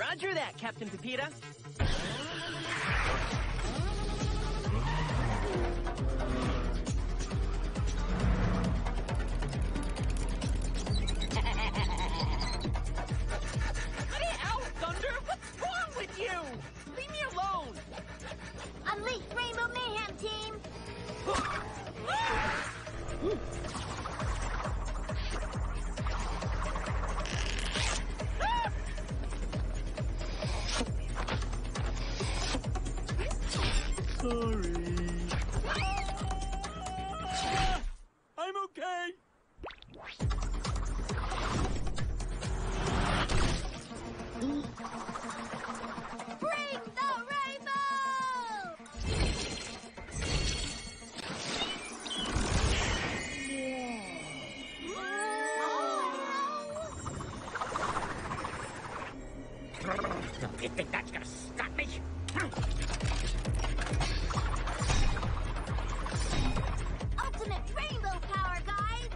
Roger that, Captain Pepita. Get out, Thunder! What's wrong with you? Leave me alone! Unleash Rainbow Mayhem, team! Sorry. I'm okay. Bring the rainbow! You think that's gonna stop me? Ultimate rainbow power, guys!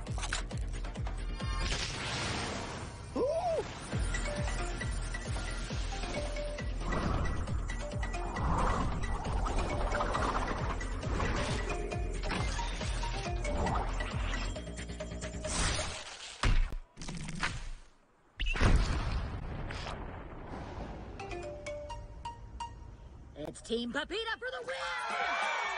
It's Team Pepita for the win!